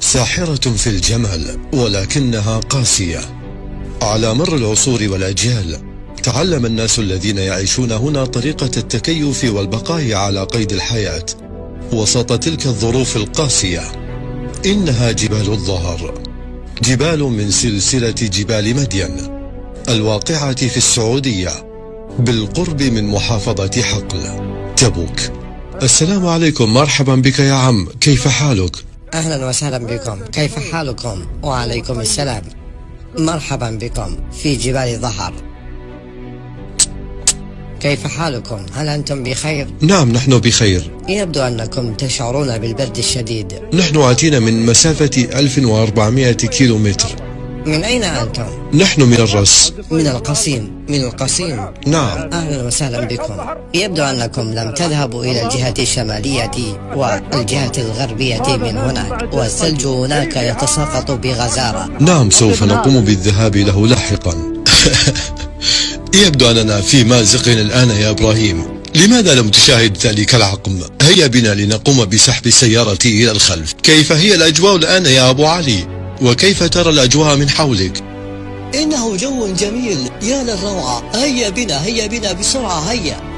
ساحرة في الجمال ولكنها قاسية. على مر العصور والأجيال تعلم الناس الذين يعيشون هنا طريقة التكيف والبقاء على قيد الحياة وسط تلك الظروف القاسية. إنها جبال الظهر، جبال من سلسلة جبال مدين الواقعة في السعودية بالقرب من محافظة حقل تبوك. السلام عليكم، مرحبا بك يا عم، كيف حالك؟ أهلا وسهلا بكم، كيف حالكم؟ وعليكم السلام، مرحبا بكم في جبال ظهر. كيف حالكم؟ هل أنتم بخير؟ نعم نحن بخير. يبدو أنكم تشعرون بالبرد الشديد. نحن آتينا من مسافة 1400 كيلومتر. من أين أنتم؟ نحن من الرس. من القصيم. من القصيم؟ نعم. أهلا وسهلا بكم. يبدو أنكم لم تذهبوا إلى الجهة الشمالية والجهة الغربية من هناك، والثلج هناك يتساقط بغزارة. نعم، سوف نقوم بالذهاب له لاحقا. يبدو أننا في مازق الآن يا إبراهيم، لماذا لم تشاهد ذلك العقم؟ هيا بنا لنقوم بسحب السيارة إلى الخلف. كيف هي الأجواء الآن يا أبو علي؟ وكيف ترى الأجواء من حولك؟ إنه جو جميل، يا للروعة. هيا بنا بسرعة، هيا.